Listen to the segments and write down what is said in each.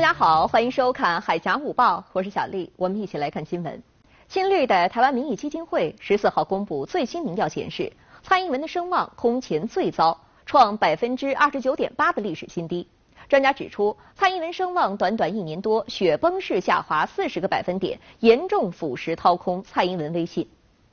家好，欢迎收看《海峡午报》，我是小丽，我们一起来看新闻。亲绿的台湾民意基金会14号公布最新民调显示，蔡英文的声望空前最糟，创29.8%的历史新低。专家指出，蔡英文声望短短1年多，雪崩式下滑40个百分点，严重腐蚀掏空蔡英文威信。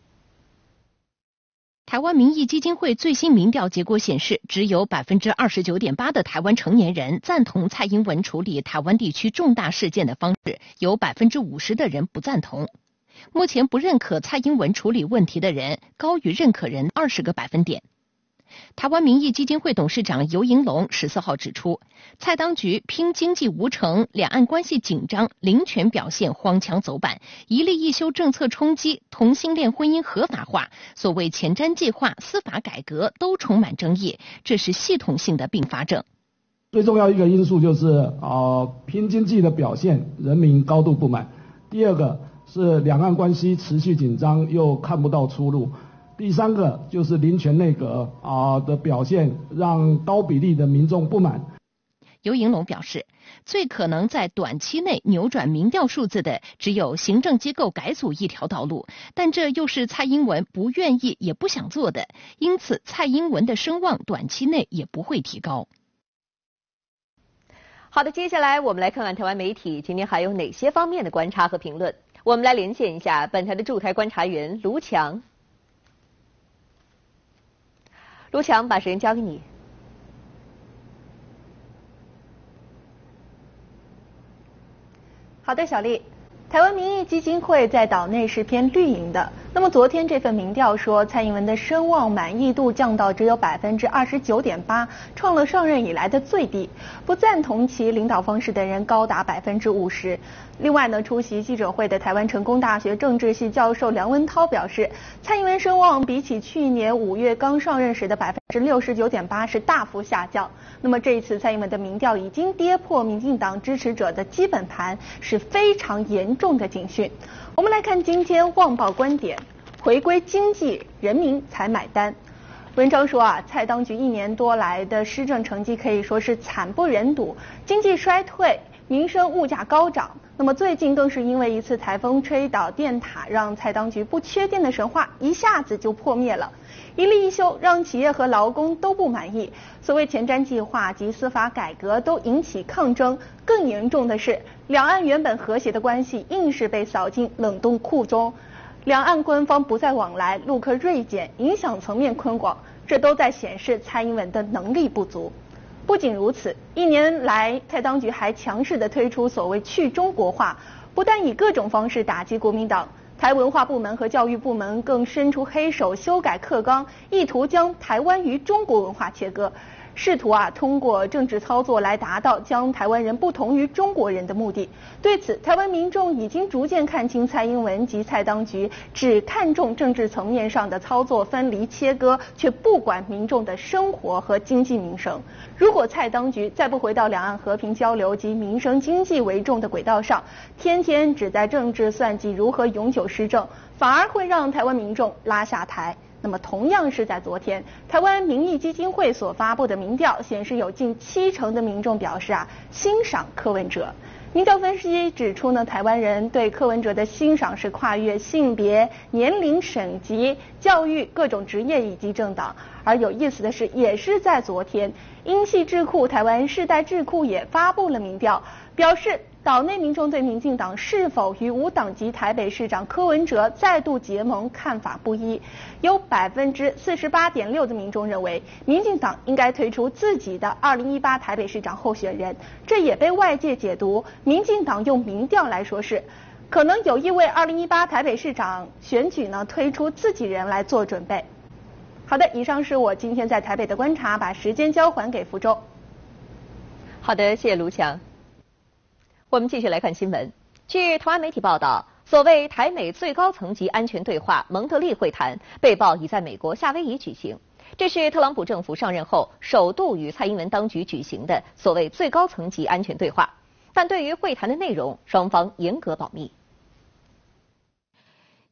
台湾民意基金会最新民调结果显示，只有29.8%的台湾成年人赞同蔡英文处理台湾地区重大事件的方式，有50%的人不赞同。目前不认可蔡英文处理问题的人高于认可人20个百分点。台湾民意基金会董事长游盈隆14号指出，蔡当局拼经济无成，两岸关系紧张，林权表现荒腔走板，一例一休政策冲击，同性恋婚姻合法化，所谓前瞻计划、司法改革都充满争议，这是系统性的并发症。 最重要一个因素就是拼经济的表现，人民高度不满。第二个是两岸关系持续紧张，又看不到出路。第三个就是林权内阁的表现，让高比例的民众不满。 游盈隆表示，最可能在短期内扭转民调数字的，只有行政机构改组一条道路，但这又是蔡英文不愿意也不想做的，因此蔡英文的声望短期内也不会提高。 好的，接下来我们来看看台湾媒体今天还有哪些方面的观察和评论。我们来连线一下本台的驻台观察员卢强。卢强，把时间交给你。 好的，小丽。台湾民意基金会在岛内是偏绿营的。那么昨天这份民调说，蔡英文的声望满意度降到只有29.8%，创了上任以来的最低。不赞同其领导方式的人高达50%。另外呢，出席记者会的台湾成功大学政治系教授梁文涛表示，蔡英文声望比起去年5月刚上任时的69.8%是大幅下降。那么这一次蔡英文的民调已经跌破民进党支持者的基本盘，是非常严重的警讯。我们来看今天《旺报》观点：回归经济，人民才买单。文章说蔡当局1年多来的施政成绩可以说是惨不忍睹，经济衰退，民生物价高涨。那么最近更是因为一次台风吹倒电塔，让蔡当局不缺电的神话一下子就破灭了。一例一休让企业和劳工都不满意，所谓前瞻计划及司法改革都引起抗争。更严重的是，两岸原本和谐的关系硬是被扫进冷冻库中，两岸官方不再往来，陆客锐减，影响层面宽广，这都在显示蔡英文的能力不足。不仅如此，1年来蔡当局还强势地推出所谓去中国化，不但以各种方式打击国民党，台文化部门和教育部门更伸出黑手修改课纲，意图将台湾与中国文化切割，试图通过政治操作来达到将台湾人不同于中国人的目的。对此，台湾民众已经逐渐看清蔡英文及蔡当局只看重政治层面上的操作分离切割，却不管民众的生活和经济民生。如果蔡当局再不回到两岸和平交流及民生经济为重的轨道上，天天只在政治算计如何永久施政，反而会让台湾民众拉下台。那么同样是在昨天，台湾民意基金会所发布的民调显示，有近70%的民众表示欣赏柯文哲。民调分析指出呢，台湾人对柯文哲的欣赏是跨越性别、年龄、省级、教育、各种职业以及政党。而有意思的是，也是在昨天，英系智库台湾世代智库也发布了民调，表示岛内民众对民进党是否与无党籍台北市长柯文哲再度结盟看法不一，有48.6%的民众认为民进党应该推出自己的2018台北市长候选人，这也被外界解读民进党用民调来说是可能有意为2018台北市长选举呢推出自己人来做准备。好的，以上是我今天在台北的观察，把时间交还给福州。 好的，谢谢卢强。我们继续来看新闻。据台湾媒体报道，所谓台美最高层级安全对话蒙特利会谈被曝已在美国夏威夷举行，这是特朗普政府上任后首度与蔡英文当局举行的所谓最高层级安全对话，但对于会谈的内容，双方严格保密。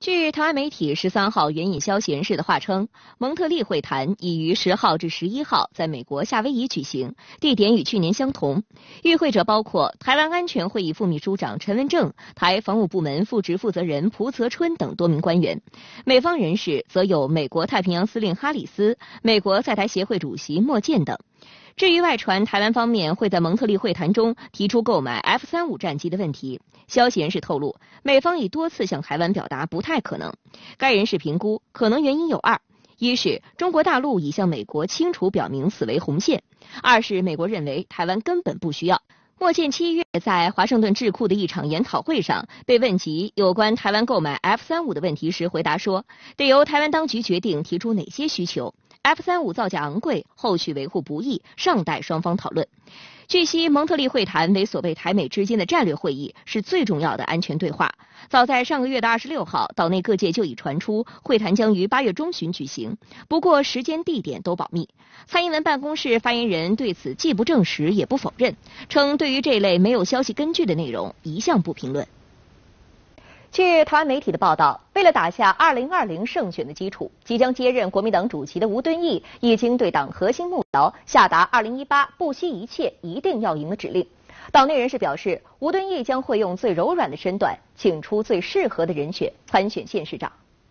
据台湾媒体13号援引消息人士的话称，蒙特利会谈已于10号至11号在美国夏威夷举行，地点与去年相同。与会者包括台湾安全会议副秘书长陈文正、台防务部门副职负责人蒲泽春等多名官员。美方人士则有美国太平洋司令哈里斯、美国在台协会主席莫健等。至于外传台湾方面会在蒙特利会谈中提出购买 F-35战机的问题，消息人士透露，美方已多次向台湾表达不太可能。该人士评估，可能原因有二：一是中国大陆已向美国清楚表明此为红线；二是美国认为台湾根本不需要。莫健7月在华盛顿智库的一场研讨会上被问及有关台湾购买 F-35的问题时，回答说，得由台湾当局决定提出哪些需求。F-35造价昂贵，后续维护不易，尚待双方讨论。据悉，蒙特利会谈为所谓台美之间的战略会议，是最重要的安全对话。早在上个月的26号，岛内各界就已传出会谈将于8月中旬举行，不过时间地点都保密。蔡英文办公室发言人对此既不证实也不否认，称对于这类没有消息根据的内容一向不评论。据台湾媒体的报道，为了打下2020胜选的基础，即将接任国民党主席的吴敦义已经对党核心幕僚下达2018不惜一切一定要赢的指令。党内人士表示，吴敦义将会用最柔软的身段，请出最适合的人选参选县市长。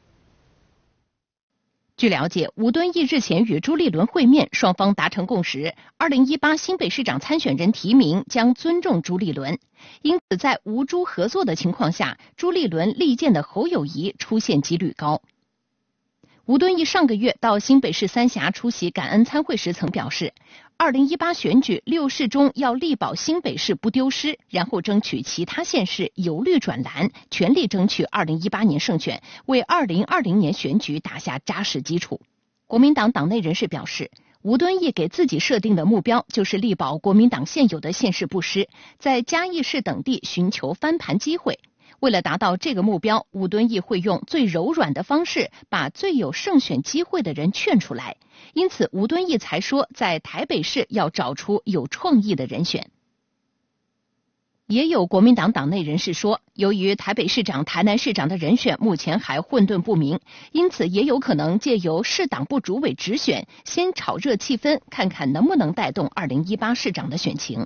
据了解，吴敦义日前与朱立伦会面，双方达成共识，2018新北市长参选人提名将尊重朱立伦。因此，在吴朱合作的情况下，朱立伦力荐的侯友宜出现几率高。吴敦义上个月到新北市三峡出席感恩参会时曾表示，2018选举6市中要力保新北市不丢失，然后争取其他县市由绿转蓝，全力争取2018年胜选，为2020年选举打下扎实基础。国民党党内人士表示，吴敦义给自己设定的目标就是力保国民党现有的县市不失，在嘉义市等地寻求翻盘机会。为了达到这个目标，吴敦义会用最柔软的方式把最有胜选机会的人劝出来，因此吴敦义才说在台北市要找出有创意的人选。也有国民党党内人士说，由于台北市长、台南市长的人选目前还混沌不明，因此也有可能借由市党部主委直选，先炒热气氛，看看能不能带动2018市长的选情。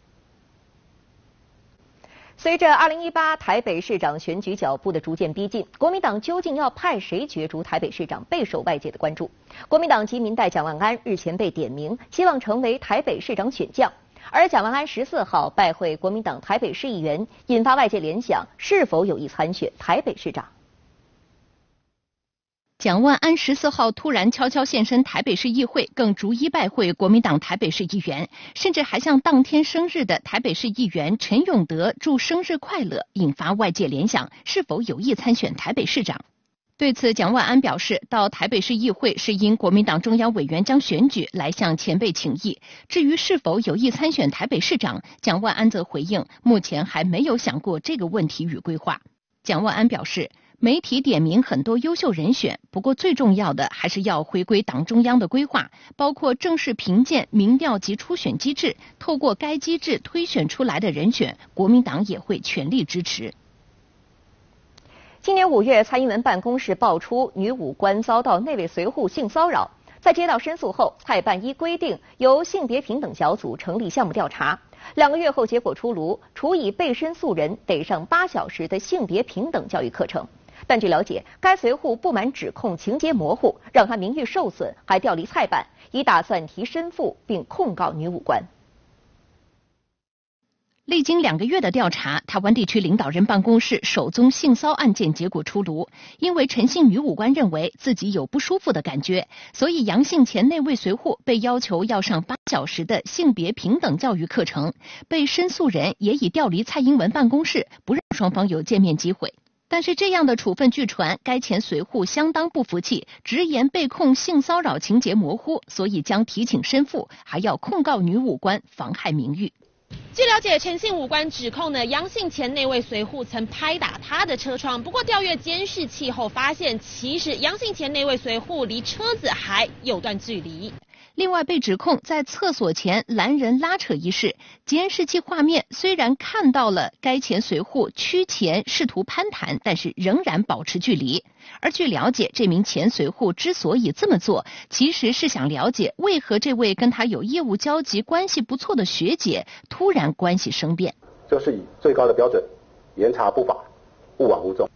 随着2018台北市长选举脚步的逐渐逼近，国民党究竟要派谁角逐台北市长，备受外界的关注。国民党籍民代蒋万安日前被点名，希望成为台北市长选将。而蒋万安14号拜会国民党台北市议员，引发外界联想，是否有意参选台北市长？ 蒋万安14号突然悄悄现身台北市议会，更逐一拜会国民党台北市议员，甚至还向当天生日的台北市议员陈永德祝生日快乐，引发外界联想，是否有意参选台北市长？对此，蒋万安表示，到台北市议会是因国民党中央委员将选举来向前辈请益。至于是否有意参选台北市长，蒋万安则回应，目前还没有想过这个问题与规划。蒋万安表示，媒体点名很多优秀人选，不过最重要的还是要回归党中央的规划，包括正式评鉴、民调及初选机制，透过该机制推选出来的人选，国民党也会全力支持。 今年5月，蔡英文办公室爆出女武官遭到内卫随护性骚扰，在接到申诉后，蔡办依规定由性别平等小组成立项目调查。2个月后，结果出炉，处以被申诉人得上8小时的性别平等教育课程。但据了解，该随护不满指控情节模糊，让他名誉受损，还调离蔡办，已打算提申复并控告女武官。 历经2个月的调查，台湾地区领导人办公室首宗性骚案件结果出炉。因为陈姓女武官认为自己有不舒服的感觉，所以杨姓前内卫随护被要求要上8小时的性别平等教育课程。被申诉人也已调离蔡英文办公室，不让双方有见面机会。但是这样的处分据传，该前随护相当不服气，直言被控性骚扰情节模糊，所以将提请申复，还要控告女武官妨害名誉。 据了解，陈姓武官指控杨姓前内卫随护曾拍打他的车窗，不过调阅监视器后发现，其实杨姓前内卫随护离车子还有段距离。 另外，被指控在厕所前拦人拉扯一事，监视器画面虽然看到了该前随护屈前试图攀谈，但是仍然保持距离。而据了解，这名前随护之所以这么做，其实是想了解为何这位跟他有业务交集、关系不错的学姐突然关系生变。 这是以最高的标准严查不法，勿枉勿纵。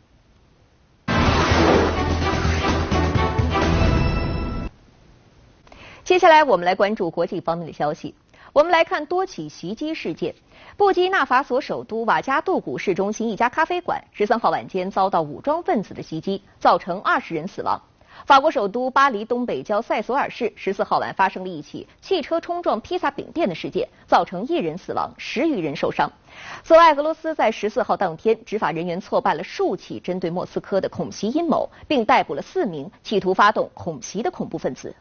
接下来我们来关注国际方面的消息。我们来看多起袭击事件。布基纳法索首都瓦加杜古市中心一家咖啡馆13号晚间遭到武装分子的袭击，造成20人死亡。法国首都巴黎东北郊塞索尔市14号晚发生了一起汽车冲撞披萨饼店的事件，造成1人死亡，10余人受伤。此外，俄罗斯在14号当天，执法人员挫败了数起针对莫斯科的恐袭阴谋，并逮捕了4名企图发动恐袭的恐怖分子。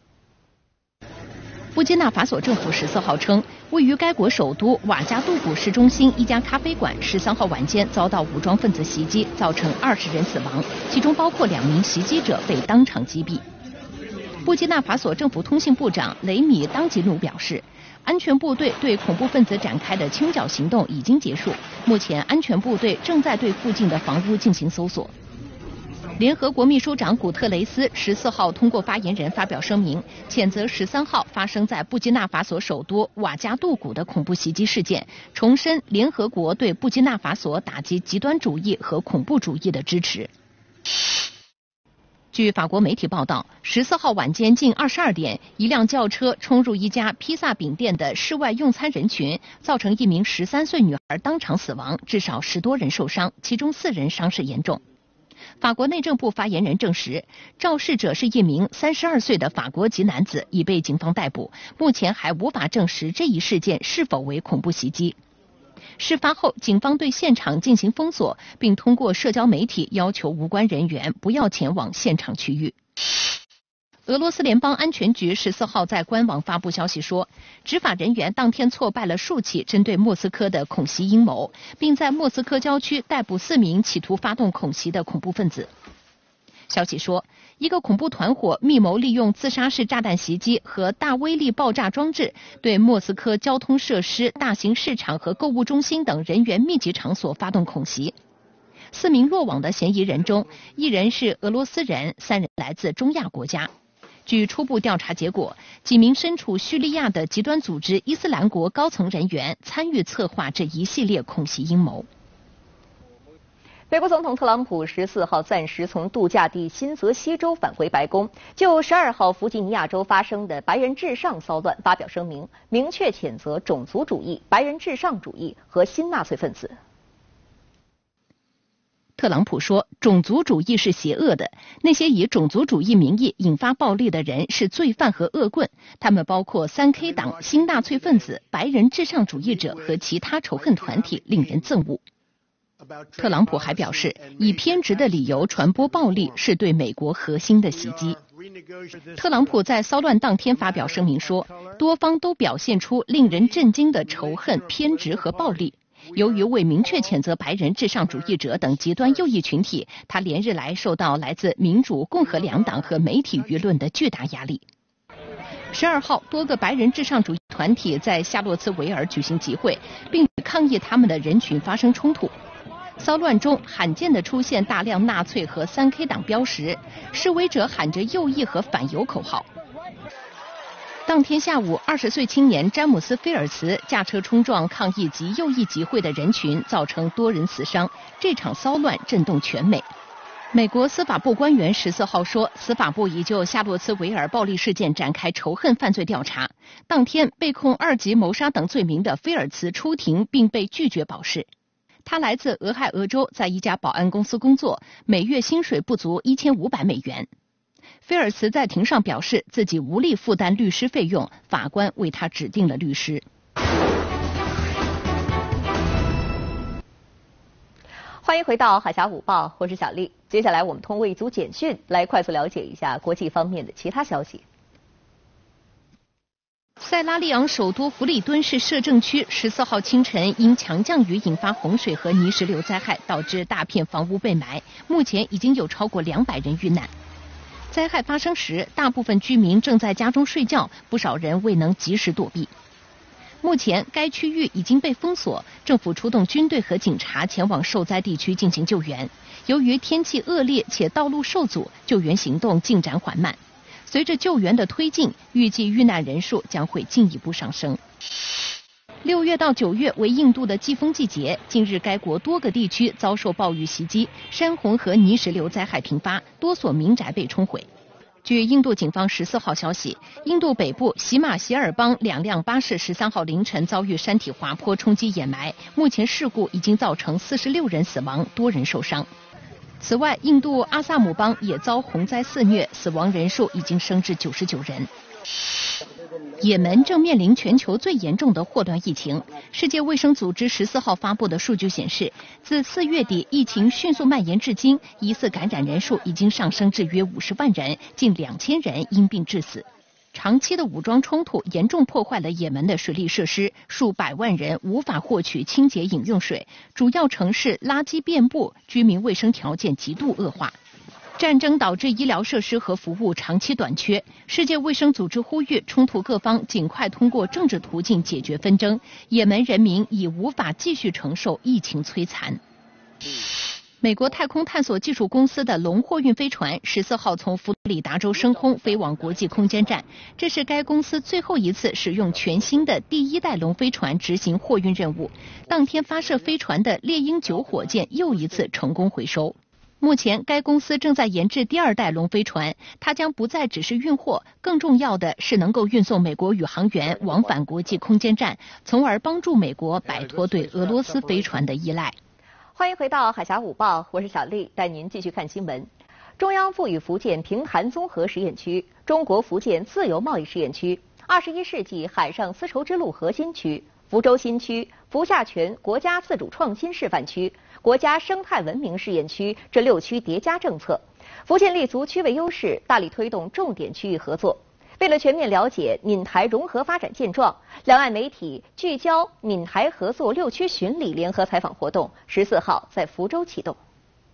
布基纳法索政府14号称，位于该国首都瓦加杜古市中心一家咖啡馆13号晚间遭到武装分子袭击，造成20人死亡，其中包括2名袭击者被当场击毙。布基纳法索政府通信部长雷米当吉努表示，安全部队对恐怖分子展开的清剿行动已经结束，目前安全部队正在对附近的房屋进行搜索。联合国秘书长古特雷斯14号通过发言人发表声明，谴责13号发生在布基纳法索首都瓦加杜古的恐怖袭击事件，重申联合国对布基纳法索打击极端主义和恐怖主义的支持。据法国媒体报道，14号晚间近22点，一辆轿车冲入一家披萨饼店的室外用餐人群，造成一名13岁女孩当场死亡，至少10多人受伤，其中4人伤势严重。法国内政部发言人证实，肇事者是一名32岁的法国籍男子，已被警方逮捕。目前还无法证实这一事件是否为恐怖袭击。事发后，警方对现场进行封锁，并通过社交媒体要求无关人员不要前往现场区域。俄罗斯联邦安全局14号在官网发布消息说，执法人员当天挫败了数起针对莫斯科的恐袭阴谋，并在莫斯科郊区逮捕4名企图发动恐袭的恐怖分子。消息说，一个恐怖团伙密谋利用自杀式炸弹袭击和大威力爆炸装置，对莫斯科交通设施、大型市场和购物中心等人员密集场所发动恐袭。4名落网的嫌疑人中，1人是俄罗斯人，3人来自中亚国家。据初步调查结果，几名身处叙利亚的极端组织伊斯兰国高层人员参与策划这一系列恐袭阴谋。 美国总统特朗普14号暂时从度假地新泽西州返回白宫，就12号弗吉尼亚州发生的白人至上骚乱发表声明，明确谴责种族主义、白人至上主义和新纳粹分子。 特朗普说，种族主义是邪恶的，那些以种族主义名义引发暴力的人是罪犯和恶棍，他们包括3K 党、新纳粹分子、白人至上主义者和其他仇恨团体，令人憎恶。特朗普还表示，以偏执的理由传播暴力是对美国核心的袭击。特朗普在骚乱当天发表声明说，多方都表现出令人震惊的仇恨、偏执和暴力。由于未明确谴责白人至上主义者等极端右翼群体，他连日来受到来自民主、共和两党和媒体舆论的巨大压力。12号，多个白人至上主义团体在夏洛茨维尔举行集会，并抗议他们的人群发生冲突。骚乱中罕见地出现大量纳粹和3K 党标识，示威者喊着右翼和反犹口号。当天下午，20岁青年詹姆斯·菲尔茨驾车冲撞抗议及右翼集会的人群，造成多人死伤。这场骚乱震动全美。美国司法部官员14号说，司法部已就夏洛茨维尔暴力事件展开仇恨犯罪调查。当天，被控2级谋杀等罪名的菲尔茨出庭并被拒绝保释。他来自俄亥俄州，在一家保安公司工作，每月薪水不足1500美元。菲尔茨在庭上表示自己无力负担律师费用，法官为他指定了律师。 欢迎回到海峡午报，我是小丽。接下来我们通过一组简讯来快速了解一下国际方面的其他消息。 塞拉利昂首都弗里敦市摄政区14号清晨因强降雨引发洪水和泥石流灾害，导致大片房屋被埋，目前已经有超过200人遇难。 灾害发生时，大部分居民正在家中睡觉，不少人未能及时躲避。目前，该区域已经被封锁，政府出动军队和警察前往受灾地区进行救援。由于天气恶劣且道路受阻，救援行动进展缓慢。随着救援的推进，预计遇难人数将会进一步上升。6月到9月为印度的季风季节，近日该国多个地区遭受暴雨袭击，山洪和泥石流灾害频发，多所民宅被冲毁。据印度警方14号消息，印度北部喜马歇尔邦2辆巴士13号凌晨遭遇山体滑坡冲击掩埋，目前事故已经造成46人死亡，多人受伤。此外，印度阿萨姆邦也遭洪灾肆虐，死亡人数已经升至99人。也门正面临全球最严重的霍乱疫情。世界卫生组织14号发布的数据显示，自4月底疫情迅速蔓延至今，疑似感染人数已经上升至约50万人，近2000人因病致死。长期的武装冲突严重破坏了也门的水利设施，数百万人无法获取清洁饮用水，主要城市垃圾遍布，居民卫生条件极度恶化。战争导致医疗设施和服务长期短缺，世界卫生组织呼吁冲突各方尽快通过政治途径解决纷争，也门人民已无法继续承受疫情摧残。美国太空探索技术公司的龙货运飞船14号从佛罗里达州升空，飞往国际空间站。这是该公司最后一次使用全新的第1代龙飞船执行货运任务。当天发射飞船的猎鹰9火箭又一次成功回收。目前，该公司正在研制第2代龙飞船，它将不再只是运货，更重要的是能够运送美国宇航员往返国际空间站，从而帮助美国摆脱对俄罗斯飞船的依赖。 欢迎回到海峡午报，我是小丽，带您继续看新闻。中央赋予福建平潭综合实验区、中国福建自由贸易试验区、21世纪海上丝绸之路核心区、福州新区、福厦泉国家自主创新示范区、国家生态文明试验区这6区叠加政策，福建立足区位优势，大力推动重点区域合作。为了全面了解闽台融合发展现状，两岸媒体聚焦闽台合作6区巡礼联合采访活动14号在福州启动。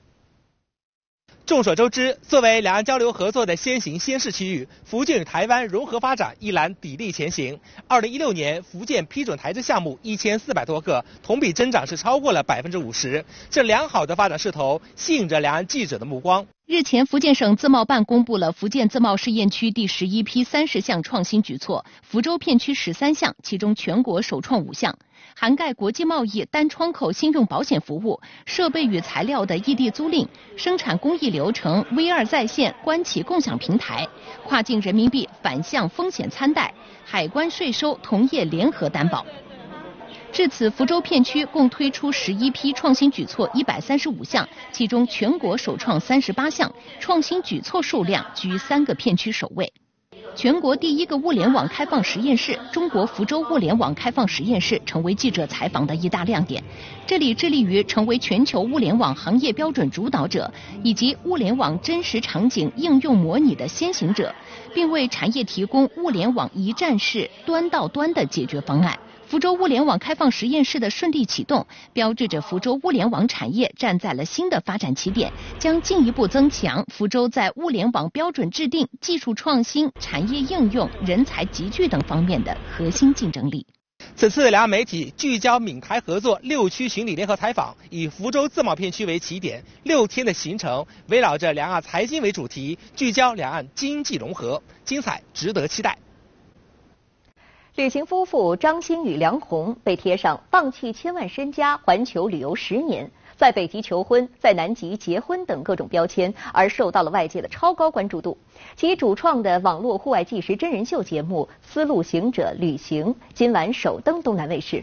众所周知，作为两岸交流合作的先行先试区域，福建与台湾融合发展一栏砥砺前行。2016年，福建批准台资项目1400多个，同比增长是超过了50%。这良好的发展势头吸引着两岸记者的目光。 日前，福建省自贸办公布了福建自贸试验区第11批30项创新举措，福州片区13项，其中全国首创5项。涵盖国际贸易单窗口信用保险服务、设备与材料的异地租赁、生产工艺流程 V2 在线官企共享平台、跨境人民币反向风险参贷、海关税收同业联合担保。至此，福州片区共推出11批创新举措135项，其中全国首创38项，创新举措数量居3个片区首位。全国第1个物联网开放实验室——中国福州物联网开放实验室，成为记者采访的一大亮点。这里致力于成为全球物联网行业标准主导者，以及物联网真实场景应用模拟的先行者，并为产业提供物联网一站式端到端的解决方案。福州物联网开放实验室的顺利启动，标志着福州物联网产业站在了新的发展起点，将进一步增强福州在物联网标准制定、技术创新、产业应用、人才集聚等方面的核心竞争力。 此次两岸媒体聚焦闽台合作6区巡礼联合采访，以福州自贸片区为起点，6天的行程围绕着两岸财经为主题，聚焦两岸经济融合，精彩值得期待。 旅行夫妇张欣与梁红被贴上放弃千万身家环球旅游10年，在北极求婚、在南极结婚等各种标签，而受到了外界的超高关注度。其主创的网络户外纪实真人秀节目《丝路行者旅行》今晚首登东南卫视。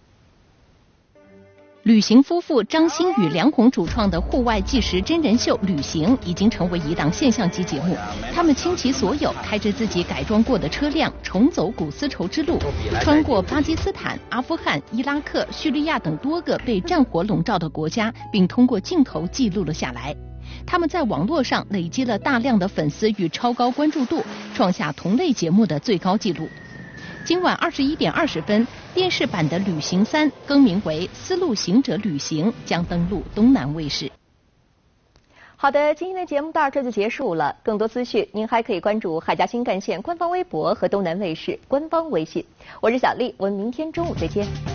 旅行夫妇张欣与梁红主创的户外纪实真人秀《旅行》已经成为一档现象级节目。他们倾其所有，开着自己改装过的车辆，重走古丝绸之路，穿过巴基斯坦、阿富汗、伊拉克、叙利亚等多个被战火笼罩的国家，并通过镜头记录了下来。他们在网络上累积了大量的粉丝与超高关注度，创下同类节目的最高纪录。今晚21点20分，电视版的《旅行3》更名为《丝路行者旅行》，将登陆东南卫视。 好的，今天的节目到这就结束了。更多资讯，您还可以关注海峡新干线官方微博和东南卫视官方微信。我是小丽，我们明天中午再见。